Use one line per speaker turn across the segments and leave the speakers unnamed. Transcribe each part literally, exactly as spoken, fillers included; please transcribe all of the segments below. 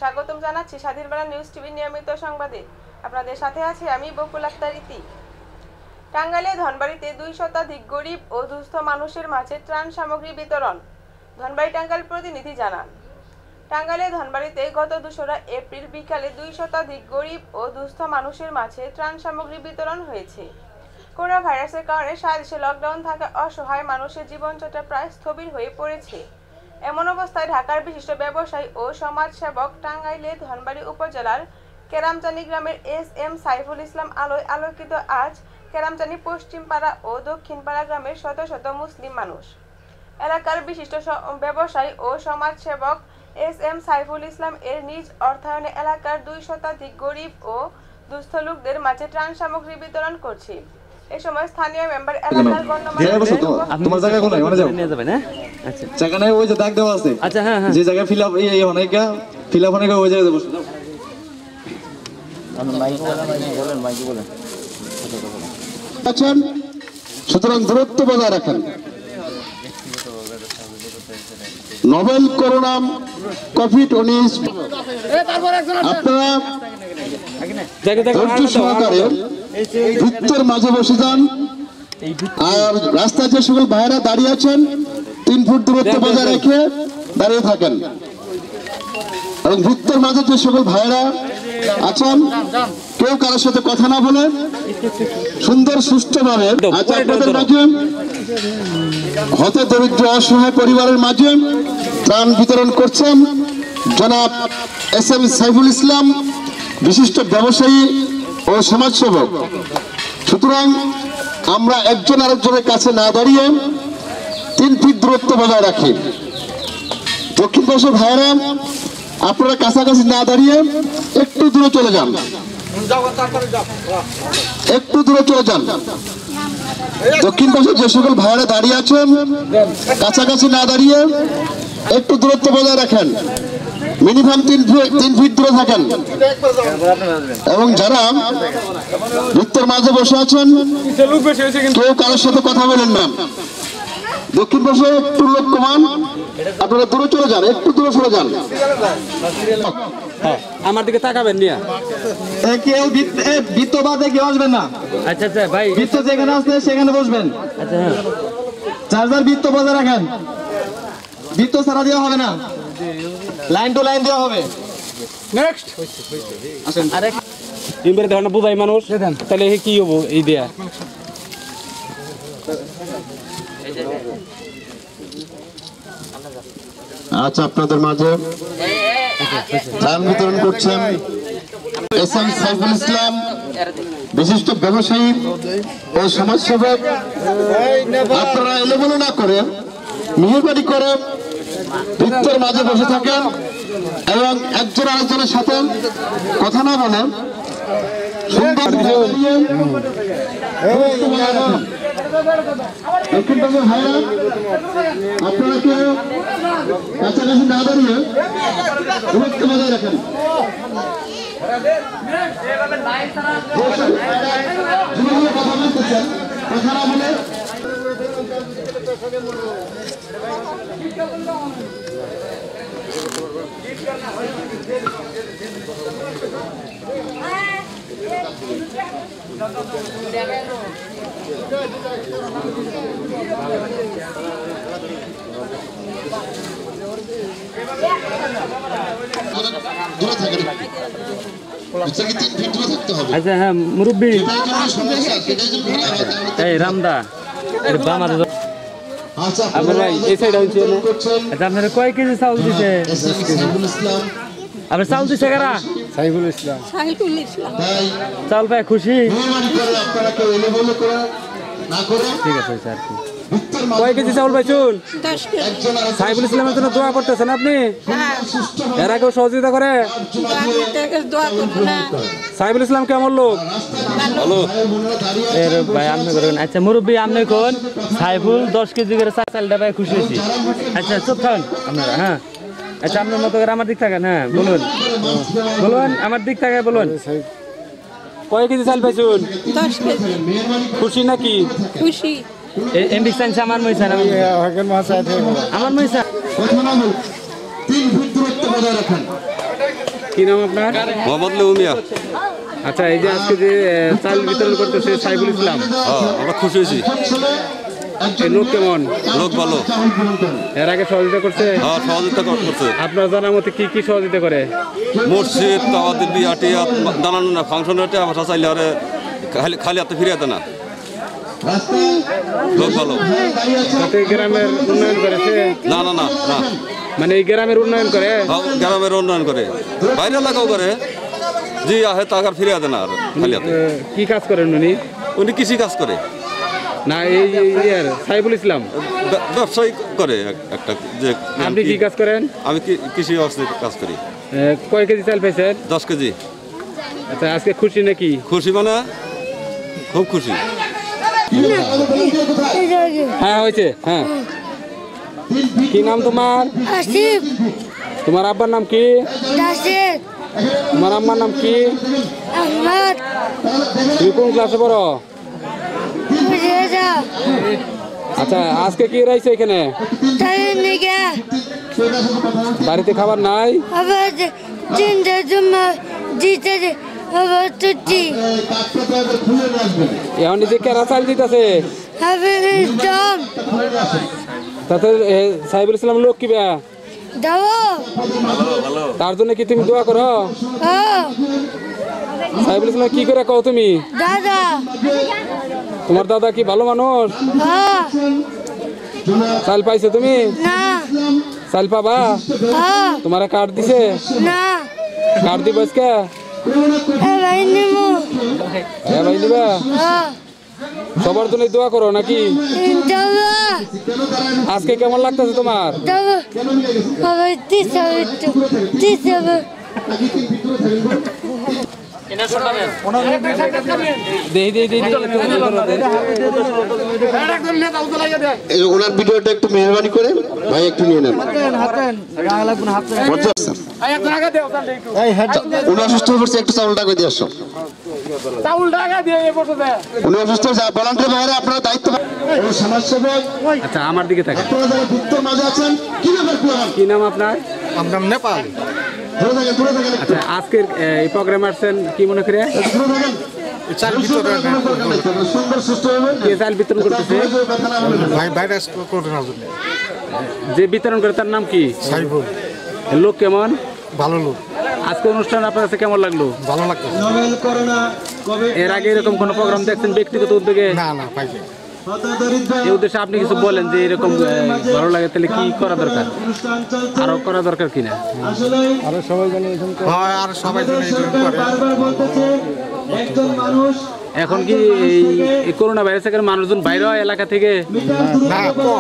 স্বাগতম জানাচ্ছি স্বাধীন বাংলা নিউজ টিভি নিয়মিত সংবাদে। আপনাদের সাথে আছি আমি বকুল আক্তার ইতি। টাঙ্গাইলের ধনবাড়িতে দুই শতাধিক গরিব ও দুস্থ মানুষের মাঝে ত্রাণ সামগ্রী বিতরণ। ধনবাড়ি টাঙ্গাইল প্রতিনিধি জানান, টাঙ্গাইলের ধনবাড়িতে গত দোসরা এপ্রিল বিকালে দুই শতাধিক গরিব ও দুস্থ মানুষের মাঝে ত্রাণ সামগ্রী বিতরণ হয়েছে। করোনা ভাইরাসের কারণে সারা দেশে লকডাউন থাকা অসহায় মানুষের জীবনযাত্রা প্রায় স্থবির হয়ে পড়েছে। এমন অবস্থায় ঢাকার বিশিষ্ট ব্যবসায়ী ও সমাজসেবক টাঙ্গাইলের ধনবাড়ি উপজেলার কেরামচানি গ্রামের এস এম সাইফুল ইসলাম আলোয় আলোকিত আজ কেরামচানি পশ্চিমপাড়া ও দক্ষিণপাড়া গ্রামের শত শত মুসলিম মানুষ। এলাকার বিশিষ্ট ব্যবসায়ী ও সমাজসেবক এস এম সাইফুল ইসলাম এর নিজ অর্থায়নে এলাকার দুই শতাধিক গরিব ও দুস্থ লোকদের মাঝে ত্রাণ সামগ্রী বিতরণ করছে। এই সময় স্থানীয় মেম্বার এলাকার গণ্যমান্য
তোমার জায়গা কোথায় মানে যাও নিয়ে যাবেন। হ্যাঁ আচ্ছা জায়গায় ওই যে দাগ দেওয়া আছে। আচ্ছা হ্যাঁ হ্যাঁ যে জায়গা ফিল আপ এই অনেকটা ফিল আপ অনেকটা ওই জায়গায় বসে যাও। আমি মাইক বলেন মাইক বলেন আছেন, সুতরাং দূরত্ব বজায় রাখেন। নোবেল করোনা কোভিড উনিশ আপনারা ধৈর্য সহকারে ভিত্তের মাঝে বসে যান। আর রাস্তায় যে সকল ভাইরা দাঁড়িয়ে আছেন তিন ফুট দূরত্ব বজায় রেখে দাঁড়িয়ে থাকেন। এবং ভিত্তের মাঝে যে সকল ভাইরা আছেন কেউ কারোর সাথে কথা না বলে সুন্দর সুষ্ঠুভাবে আজ আপনাদের মাঝে হতে দরিদ্র অসহায় পরিবারের মাঝে ত্রাণ বিতরণ করছেন জনাব এস এম সাইফুল ইসলাম, বিশিষ্ট ব্যবসায়ী ও সমাজসেবক। সুতরাং আমরা একজন আরেকজনের কাছে না দাঁড়িয়ে তিন ফিট দূরত্ব বজায় রাখি। দক্ষিণ পাশের ভাইয়েরা আপনারা কাছাকাছি না দাঁড়িয়ে একটু দূরে চলে যান, একটু দূরে চলে যান। দক্ষিণ পাশে যে সকল ভাইয়েরা দাঁড়িয়ে আছেন কাছাকাছি না দাঁড়িয়ে একটু দূরত্ব বজায় রাখেন। মিনিমাম তিন তিন ফিট দূরে থাকেন। এবং যারা ভিত্তের মাঝে বসে আছেন কেউ কারোর সাথে কথা বলেন না। দক্ষিণ পাশে একটু লোক কমান, আপনারা দূরে চলে যান, একটু দূরে চলে যান।
আমার দিকে তাকাবেন নিয়া
কেউ বৃত্ত বাদে কেউ আসবেন না।
আচ্ছা আচ্ছা ভাই
বৃত্ত যেখানে আসবে সেখানে বসবেন।
আচ্ছা হ্যাঁ
চার্জার বৃত্ত বজায় রাখেন, বৃত্ত ছাড়া দেওয়া হবে না, লাইন টু লাইন দেওয়া হবে।
নেক্সট আসেন আরে ইমবের ধরনা বুঝাই মানুষ তাহলে কি হবো এই দেয়া।
আচ্ছা আপনাদের মাঝে ত্রাণ বিতরণ করছেন এস এম সাইফুল ইসলাম, বিশিষ্ট ব্যবসায়ী ও সমাজসেবক। আপনারা এলোমেলো না করে মেহরবানি করে বৃত্তের মাঝে বসে থাকেন এবং একজন আরেকজনের সাথে কথা না বলে সুন্দর আপনারা কেউ কাছাকাছি না দাঁড়িয়ে দূরত্ব বজায় রাখেন। কথা বলতেছেন কথা না বলে
আচ্ছা হ্যাঁ মুরব্বী এই রামদা আপনারা এই সাইড হচ্ছে। আচ্ছা আপনারা কয় কেজি চাউল দিছে? আপনার চাউল দিছে কারা? সাইফুল ইসলাম। সাইফুল ইসলাম চাউল পায় খুশি? ঠিক আছে স্যার। কয় কেজি চাউল পাইছুন? সাইফুল ইসলামের জন্য দোয়া করতেছেন আপনি? এরা কেউ সহযোগিতা করে? সাইফুল ইসলাম কেমন লোক? ভালো ভাই আপনি করবেন। আচ্ছা মুরব্বী আপনি কোন সাইফুল দশ কেজি করে চালটা পাই খুশি হয়েছি। আচ্ছা চুপ খান আপনারা। হ্যাঁ আচ্ছা আপনার মতো করে আমার দিক থাকেন। হ্যাঁ বলুন বলুন আমার দিক থাকে বলুন। কয় কেজি চাল পাইছুন?
দশ কেজি।
খুশি নাকি?
খুশি।
এমবি সাইন্স আমার মইছা না আমার মইছা
তিন ফুট দূরত্ব বজায় রাখেন।
কি নাম আপনার?
মোহাম্মদ লেবু মিয়া।
আচ্ছা, এই যে আজকে যে আহ, চাল বিতরণ করতেছে সাইফুল ইসলাম,
হ্যাঁ, আমরা খুশি হয়েছি।
এই লোক কেমন?
লোক ভালো।
এর আগে সহযোগিতা করছে?
হ্যাঁ, সহযোগিতা করছে।
আপনার জানার মতে কি কি সহযোগিতা করে?
মসজিদ, আমাদের বিয়া টিয়া, নানান ফাংশন হতে আমরা চাইলে আরে খালি খালি হাতে ফিরে যেতে না। লোক ভালো।
যাতে গ্রামের উন্নয়ন করেছে?
না না না না,
মানে এই গ্রামের উন্নয়ন করে?
হ্যাঁ, গ্রামের উন্নয়ন করে, বাইরে এলাকাও করে। জি আহে টাকার ফিরে যেতে না আর খালি হাতে।
এ, কি কাজ করেন উনি?
উনি কৃষি কাজ করে
না, এই যে ইয়ার সাইফুল ইসলাম
ব্য- ব্যবসায়ী করে এক- একটা যে
আপনি কি কাজ করেন?
আমি কি- কৃষি অবস্থায় কাজ করি।
এ, কয় কেজি চাল পাইছেন?
দশ কেজি।
আচ্ছা, আজকে খুশি নাকি?
খুশি মানে খুব খুশি।
হ্যাঁ, হয়েছে। হ্যাঁ, কি নাম তোমার?
আসিফ,
তোমার আব্বার নাম কি?
রাশেদ,
তোমার আম্মার নাম কি?
আহমদ,
তুমি কোন ক্লাসে পড়ো?
রেজা,
আচ্ছা, আজকে কি রয়েছে এখানে?
তাদের নিগে
বাড়িতে খাবার নাই?
আবার তিনটার সময় দিতে আবার তুটি
এখন যে কেরা চাল দিতেছে
আবার দম
তাতে এ, সাইফুল ইসলাম লোক কি ব্যা?
দাও
তার জন্য কি তুমি দোয়া করো?
ও
সাইফুল ইসলাম কি করে কও তুমি?
দাদা,
তোমার দাদা কি ভালো মানুষ?
ও
চাল পাইছো তুমি?
না,
চাল পাবা?
ও
তোমার কার্ড দিছে?
না,
কার্ড দিব আজকে?
এবার নিমু,
হ্যাঁ ভাই দিবা।
ও
সবার জন্য দোয়া করো নাকি?
দাও
আজকে কেমন লাগতেছে তোমার?
দাও আবার দিতে দিতে
দেই দেই দেই
এই ওনার ভিডিওটা একটু মেহরবানি করে ভাই একটু নিয়ে নেন। উনি অসুস্থ হয়ে পড়ছে, একটু চাউলটা করে দিয়ে আসো। উনি অসুস্থ হয়েছে, ভলান্টিয়ার বাইরে আপনারা দায়িত্ব এই সমাজসেবক।
আচ্ছা, আমার দিকে থাকে।
আপনারা যারা উত্তর মাঝে আছেন, কি ব্যাপার কুয়ান?
কি নাম আপনার?
আমরা নেপাল।
ধরে থাকেন, ধরে থাকেন, একটু
আচ্ছা, আজকের এ, এই প্রোগ্রামে আসছেন কি মনে করে?
ধরে থাকেন।
চাল বিতরণ
সুন্দর সুস্থ হবে।
কে চাল বিতরণ করতেছে?
ব্যথা না হলে
ভাই ভাইরাস করোনার জন্য
যে বিতরণ করে তার নাম কি?
সাইফুল
লোক কেমন?
ভালো লোক,
আজকে অনুষ্ঠান আপনার কাছে কেমন লাগলো?
ভালো লাগতো।
এর আগে এরকম কোনো প্রোগ্রাম দেখছেন ব্যক্তিগত উদ্যোগে?
না না পাইছে
এই উদ্দেশ্যে আপনি কিছু বলেন যে এরকম এ, ভালো লাগে, তাহলে কি করা দরকার? আরো করা দরকার কিনা?
আরো সবাই জানে হয়, আর সবাই জানে এই জন্য করে।
এখন কি এই এই করোনা ভাইরাসের কারণে মানুষজন বাইরে হয় এলাকা থেকে?
না কম।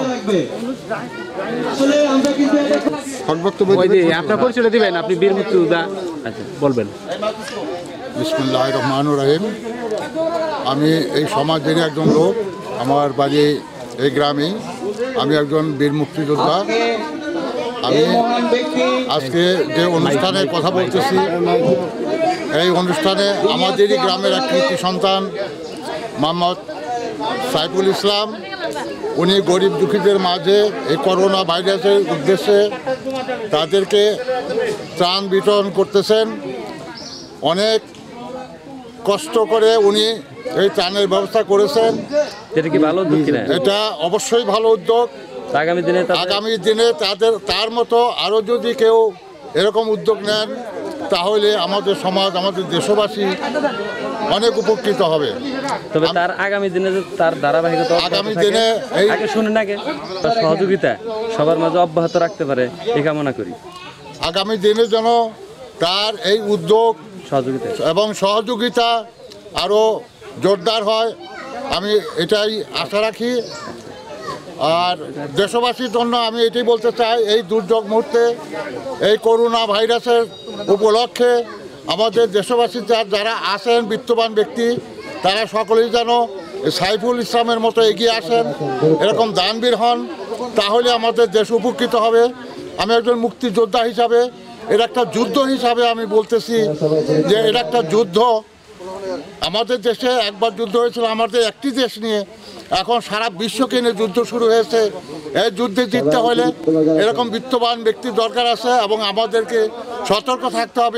ওই যে আপনার পরিচয় দিবেন, আপনি বীর মুক্তিযোদ্ধা। আচ্ছা, বলবেন।
বিসমিল্লাহির রহমানির রহিম। আমি এই সমাজেরই একজন লোক, আমার বাড়ি এই গ্রামেই। আমি একজন বীর মুক্তিযোদ্ধা। আমি আজকে যে অনুষ্ঠানের কথা বলতেছি, এই অনুষ্ঠানে আমাদেরই গ্রামের এক কৃতি সন্তান মোহাম্মদ সাইফুল ইসলাম, উনি গরিব দুঃখীদের মাঝে এই করোনা ভাইরাসের উদ্দেশ্যে তাদেরকে ত্রাণ বিতরণ করতেছেন। অনেক কষ্ট করে উনি এই ত্রাণের ব্যবস্থা করেছেন।
এটা কি ভালো উদ্যোগ কিনা?
এটা অবশ্যই ভালো উদ্যোগ।
আগামী দিনে তাদের-
আগামী দিনে তাদের তার মতো আরও যদি কেউ এরকম উদ্যোগ নেন, তাহলে আমাদের সমাজ, আমাদের দেশবাসী অনেক উপকৃত হবে।
তবে তার আগামী দিনে যে তার ধারাবাহিকতা অব্যাহত
আগামী
থাকে,
দিনে এই-
আগে শুনুন আগে, তার সহযোগিতা সবার মাঝে অব্যাহত রাখতে পারে এই কামনা করি।
আগামী দিনে যেন তার এই উদ্যোগ
সহযোগিতা
এবং সহযোগিতা আরও জোরদার হয়, আমি এটাই আশা রাখি। আর দেশবাসীর জন্য আমি এটাই বলতে চাই, এই দুর্যোগ মুহূর্তে এই করোনা ভাইরাসের উপলক্ষে আমাদের দেশবাসী যা- যারা আছেন বিত্তবান ব্যক্তি, তারা সকলেই যেন সাইফুল ইসলামের মতো এগিয়ে আসেন, এরকম দানবীর হন, তাহলে আমাদের দেশ উপকৃত হবে। আমি একজন মুক্তিযোদ্ধা হিসাবে, এটা একটা যুদ্ধ হিসাবে আমি বলতেছি যে এটা একটা যুদ্ধ। আমাদের দেশে একবার যুদ্ধ হয়েছিল আমাদের একটি দেশ নিয়ে, এখন সারা বিশ্বকে নিয়ে যুদ্ধ শুরু হয়েছে। এই যুদ্ধে জিততে হলে এরকম বিত্তবান ব্যক্তির দরকার আছে এবং আমাদেরকে সতর্ক থাকতে হবে।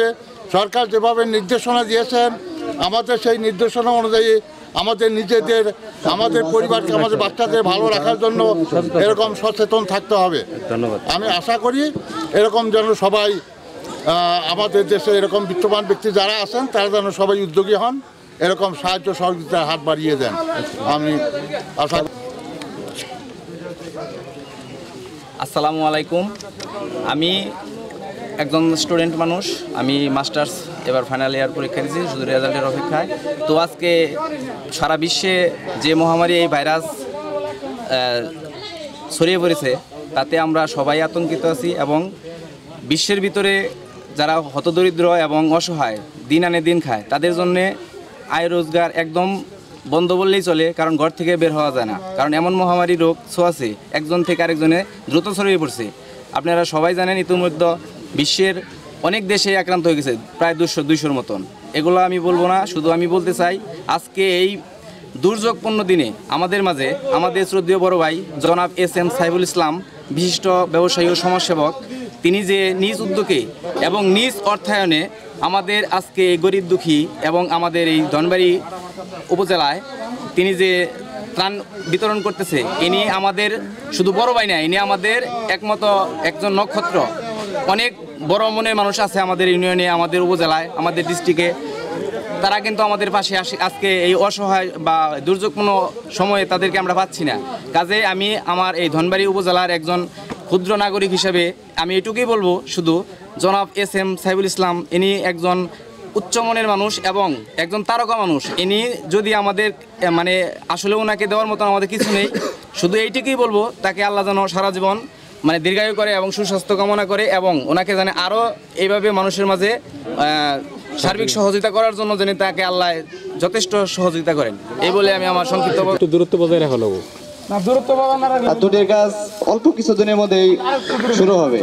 সরকার যেভাবে নির্দেশনা দিয়েছেন আমাদের সেই নির্দেশনা অনুযায়ী আমাদের নিজেদের আমাদের পরিবারকে আমাদের বাচ্চাদের ভালো রাখার জন্য এরকম সচেতন থাকতে হবে।
ধন্যবাদ।
আমি আশা করি এরকম যেন সবাই আমাদের দেশে এরকম বিত্তবান ব্যক্তি যারা আছেন তারা যেন সবাই উদ্যোগী হন, এরকম সাহায্য সহযোগিতার হাত বাড়িয়ে দেন। আমি আশা
আসসালামু আলাইকুম। আমি একজন স্টুডেন্ট মানুষ, আমি মাস্টার্স এবার ফাইনাল ইয়ার পরীক্ষা দিয়েছি, শুধু রেজাল্টের অপেক্ষায়। তো আজকে সারা বিশ্বে যে মহামারী এই ভাইরাস ছড়িয়ে পড়েছে তাতে আমরা সবাই আতঙ্কিত আছি এবং বিশ্বের ভিতরে যারা হতদরিদ্র এবং অসহায় দিন আনে দিন খায় তাদের জন্যে আয় রোজগার একদম বন্ধ বললেই চলে, কারণ ঘর থেকে বের হওয়া যায় না, কারণ এমন মহামারী রোগ ছোঁয়াছে একজন থেকে আরেকজনে দ্রুত ছড়িয়ে পড়ছে। আপনারা সবাই জানেন ইতিমধ্যে বিশ্বের অনেক দেশে আক্রান্ত হয়ে গেছে, প্রায় দুশো দুইশোর মতন। এগুলো আমি বলবো না, শুধু আমি বলতে চাই আজকে এই দুর্যোগপূর্ণ দিনে আমাদের মাঝে আমাদের শ্রদ্ধেয় বড় ভাই জনাব এস এম সাইফুল ইসলাম, বিশিষ্ট ব্যবসায়ী ও সমাজসেবক, তিনি যে নিজ উদ্যোগে এবং নিজ অর্থায়নে আমাদের আজকে এই গরিব দুঃখী এবং আমাদের এই ধনবাড়ি উপজেলায় তিনি যে ত্রাণ বিতরণ করতেছে, ইনি আমাদের শুধু বড় ভাই না, ইনি আমাদের একমাত্র একজন নক্ষত্র। অনেক বড় মনের মানুষ আছে আমাদের ইউনিয়নে, আমাদের উপজেলায়, আমাদের ডিস্ট্রিক্টে, তারা কিন্তু আমাদের পাশে আসে। আজকে এই অসহায় বা দুর্যোগপূর্ণ সময়ে তাদেরকে আমরা পাচ্ছি না। কাজে আমি আমার এই ধনবাড়ি উপজেলার একজন ক্ষুদ্র নাগরিক হিসেবে আমি এটুকুই বলবো, শুধু জনাব এস এম সাইফুল ইসলাম ইনি একজন উচ্চমনের মানুষ এবং একজন তারকা মানুষ। ইনি যদি আমাদের মানে আসলে ওনাকে দেওয়ার মতন আমাদের কিছু নেই, শুধু এইটুকুই বলবো তাকে আল্লাহ যেন সারা জীবন মানে দীর্ঘায়ু করে এবং সুস্বাস্থ্য কামনা করে এবং ওনাকে জানে আরও এইভাবে মানুষের মাঝে সার্বিক সহযোগিতা করার জন্য যেন তাকে আল্লাহ যথেষ্ট সহযোগিতা করেন, এই বলে আমি আমার সংক্ষিপ্ত
দূরত্ব বজায় রাখা লাগবে।
দুটির কাজ অল্প কিছু দিনের মধ্যেই শুরু হবে।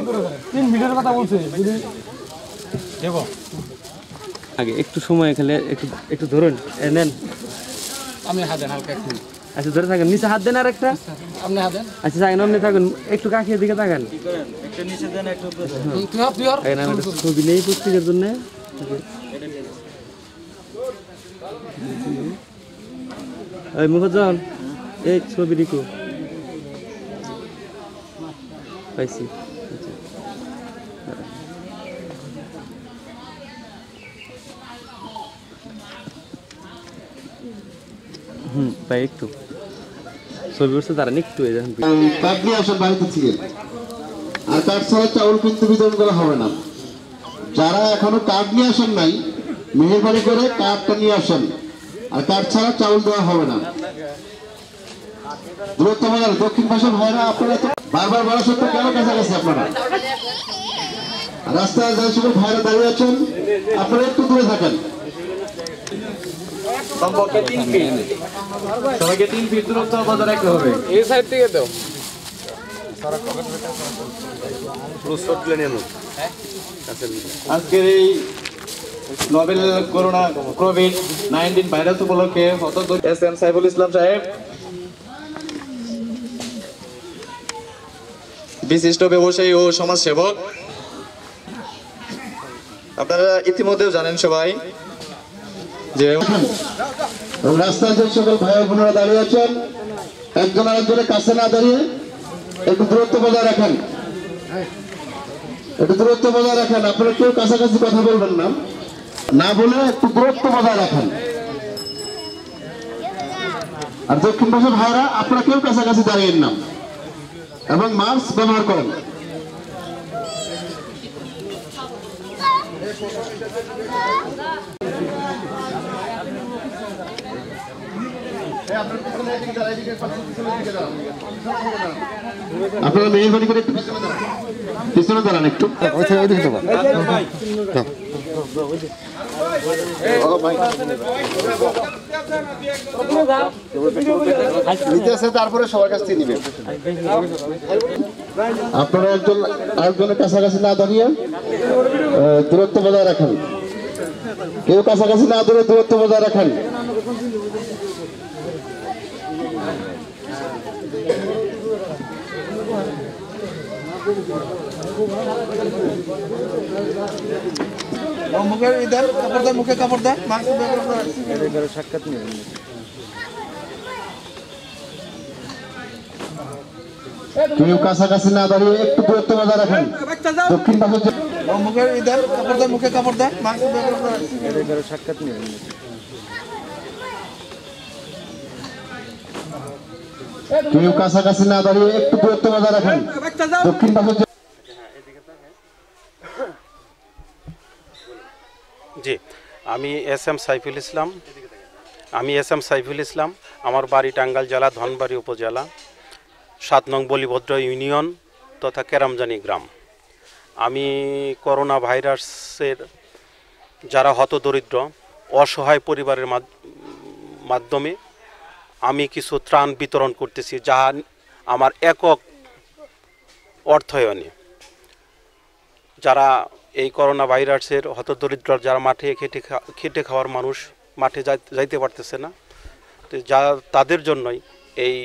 আগে একটু সময় খেলে একটু একটু ধরুন, নেন।
আমি হাত দেন হালকা একটু।
আচ্ছা ধরে থাকেন, নিচে হাত দেন আর একটা।
আপনি হাত দেন।
আচ্ছা থাকেন, আপনি থাকুন, একটু কাকির দিকে তাকান।
একটু নিচে দেন, একটু তুই হাত তুই আর
ছবি নেই পুস্তিকের জন্য। এই মুখজন এই ছবি দেখো পাইছি। হুম ভাই একটু ছবি উঠছে দাঁড়ান একটু।
কার্ড নিয়ে আসেন বাড়িতে থেকে, আর কার্ড ছাড়া চাউল কিন্তু বিতরণ করা হবে না। যারা এখনো কার্ড নিয়ে আসেন নাই, মেহেরবানি করে কার্ডটা নিয়ে আসেন, আর কার্ড ছাড়া চাউল দেওয়া হবে না। দূরত্ব বাজার দক্ষিণ পাশে ভাইরা আপনারা তো বারবার বলা সত্ত্বেও কেন কাছাকাছি আপনারা? রাস্তায় যে সকল ভাইরা দাঁড়িয়ে আছেন আপনারা একটু দূরে থাকেন।
সম্পর্কে তিন ফিট, সবাইকে তিন ফিট দূরত্ব বজায় রাখতে হবে।
এই সাইড থেকে দাও।
আজকের এই novel corona covid nineteen virus উপলক্ষে এস এম সাইফুল ইসলাম সাহেব, বিশিষ্ট ব্যবসায়ী ও সমাজসেবক, আপনারা ইতিমধ্যেও জানেন সবাই যে
রাস্তায় যে সকল ভাই বোনেরা দাঁড়িয়ে আছেন একজন আরেকজনের কাছে না দাঁড়িয়ে একটু দূরত্ব বজায় রাখেন, একটু দূরত্ব বজায় রাখেন। আপনারা কেউ কাছাকাছি কথা বলবেন না, না বলে একটু দূরত্ব বজায় রাখেন। আর দক্ষিণ পাশে ভাইরা আপনারা কেউ কাছাকাছি দাঁড়িয়েন না এবং মাস্ক ব্যবহার করেন। আপনারা মেহরবানি করে একটু পিছনে দাঁড়ান, একটু তারপরে সবার কাছ থেকে নিবেন। আপনারা একজন আরেকজনের কাছাকাছি না দাঁড়িয়ে দূরত্ব বজায় রাখেন, কেউ কাছাকাছি না দূরে দূরত্ব বজায় রাখেন।
মুখে দেন কাপড় দেন মুখে কাপড় দেন মাস্ক
এর সাক্ষাৎ নিন
কেউ কাছাকাছি না দাঁড়িয়ে একটু দূরত্ব বজায় রাখেন দক্ষিণ পাশে
মুখে দেন কাপড় দেন মুখে কাপড় দেন মাস্ক
এর সাক্ষাৎ নিন
কেউ কাছাকাছি না দাঁড়িয়ে একটু দূরত্ব বজায় রাখেন দক্ষিণ পাশে
জি আমি এস এম সাইফুল ইসলাম আমি এস এম সাইফুল ইসলাম আমার বাড়ি টাঙ্গাইল জেলা ধনবাড়ি উপজেলা সাত নং বলিভদ্র ইউনিয়ন তথা কেরামজানি গ্রাম। আমি করোনা ভাইরাসের যারা হতদরিদ্র অসহায় পরিবারের মাধ্যমে আমি কিছু ত্রাণ বিতরণ করতেছি, যা আমার একক অর্থায়নে। যারা এই করোনা ভাইরাসের হতদরিদ্র যারা মাঠে খেটে খেটে খাওয়ার মানুষ মাঠে যাইতে পারতেছে না, তো যা তাদের জন্যই এই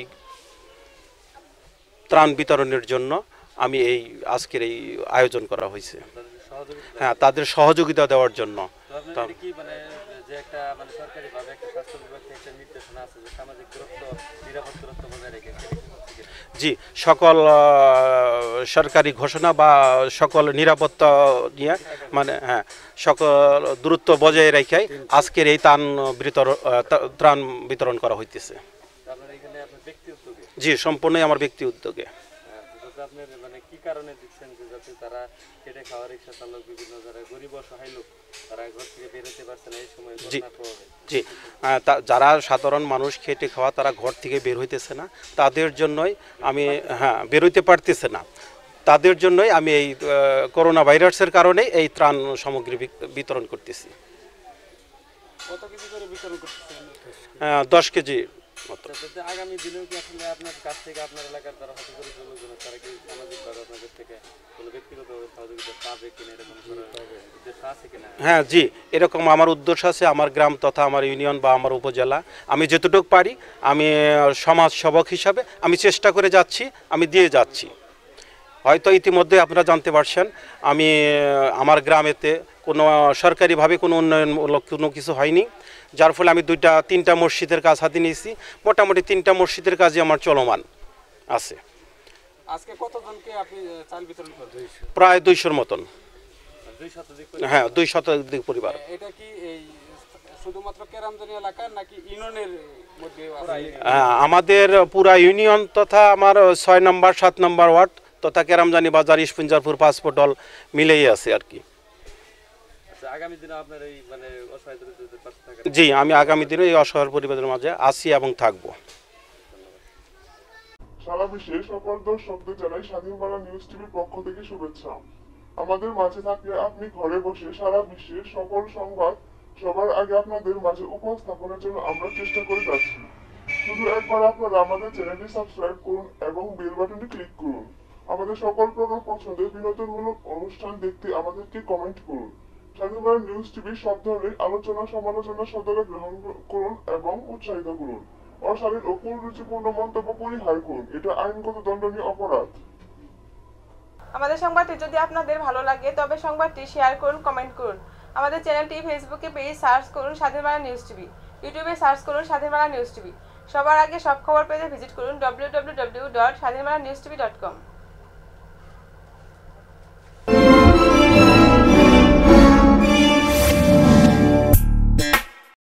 ত্রাণ বিতরণের জন্য আমি এই আজকের এই আয়োজন করা হয়েছে। হ্যাঁ, তাদের সহযোগিতা দেওয়ার জন্য। জি, সকল সরকারি ঘোষণা বা সকল নিরাপত্তা নিয়ে মানে হ্যাঁ সকল দূরত্ব বজায় রেখে আজকের এই ত্রাণ বিতরণ ত্রাণ বিতরণ করা হইতেছে। জি, সম্পূর্ণই আমার ব্যক্তি উদ্যোগে। জি জি যারা সাধারণ মানুষ খেটে খাওয়া তারা ঘর থেকে বের হইতেছে না, তাদের জন্যই আমি হ্যাঁ বের হইতে পারতেছে না, তাদের জন্যই আমি এই করোনা ভাইরাসের কারণে এই ত্রাণ সামগ্রী বিতরণ করতেছি। দশ কেজি মতো।
আগামী দিনেও কি আসলে আপনার কাছ থেকে আপনার এলাকার যারা হতদরিদ্র লোকজন তারা কি সামাজিকভাবে আপনাদের থেকে কোনো ব্যক্তিগত সহযোগিতা পাবে কিনা এরকম উদ্দেশ্য আছে কিনা?
হ্যাঁ জি, এরকম আমার উদ্দেশ্য আছে। আমার গ্রাম তথা আমার ইউনিয়ন বা আমার উপজেলা আমি যতটুকু পারি আমি সমাজ সেবক হিসাবে আমি চেষ্টা করে যাচ্ছি, আমি দিয়ে যাচ্ছি। হয়তো ইতিমধ্যে আপনারা জানতে পারছেন আমি আমার গ্রামেতে কোনো সরকারিভাবে কোনো উন্নয়নমূলক কোনো কিছু হয়নি, যার ফলে আমি দুইটা তিনটা মসজিদের কাজ হাতে নিয়েছি। মোটামুটি তিনটা মসজিদের কাজই আমার চলমান আছে।
আজকে কতজনকে আপনি চাল বিতরণ করবেন?
প্রায় দুইশোর মতন। হ্যাঁ, দুই শতাধিক পরিবার।
এটা কি এই শুধুমাত্র কেরামজানি এলাকা নাকি ইউনিয়নের মধ্যে?
আমাদের পুরা ইউনিয়ন তথা আমার ছয় নম্বর সাত নম্বর ওয়ার্ড তথা কেরামজানি বাজার ইস্পুঞ্জারপুর পাসপোর্ট হল মিলেই আছে আর কি।
আগামী দিনে আপনার এই মানে অসহায় দরিদ্রদের পাশে থাকা?
জি, আমি আগামী দিনে এই অসহায় পরিবারের মাঝে আছি এবং থাকব।
সারা বিশ্বে সকল দর্শকদের জানাই স্বাধীন বাংলা নিউজ টিভির পক্ষ থেকে শুভেচ্ছা। আমাদের মাঝে থাকলে আপনি ঘরে বসে সারা বিশ্বের সকল সংবাদ সবার আগে আপনাদের মাঝে উপস্থাপনের জন্য আমরা চেষ্টা করে যাচ্ছি। শুধু একবার আপনারা আমাদের চ্যানেলটি সাবস্ক্রাইব করুন এবং বেল বাটনটি ক্লিক করুন। আমাদের সকল প্রকার পছন্দের বিনোদনমূলক অনুষ্ঠান দেখতে আমাদেরকে কমেন্ট করুন। স্বাধীন বাংলা নিউজ টিভির সব ধরনের আলোচনা সমালোচনা সদরে গ্রহণ করুন এবং উৎসাহিত করুন। অশালীন ও কুরুচিপূর্ণ মন্তব্য পরিহার করুন, এটা আইনগত দণ্ডনীয় অপরাধ।
আমাদের সংবাদটি যদি আপনাদের ভালো লাগে তবে সংবাদটি শেয়ার করুন, কমেন্ট করুন। আমাদের চ্যানেলটি ফেসবুকে পেজ সার্চ করুন স্বাধীন বাংলা নিউজ টিভি, ইউটিউবে সার্চ করুন স্বাধীন বাংলা নিউজ টিভি। সবার আগে সব খবর পেতে ভিজিট করুন W W W dot Swadhin Bangla news TV dot কম।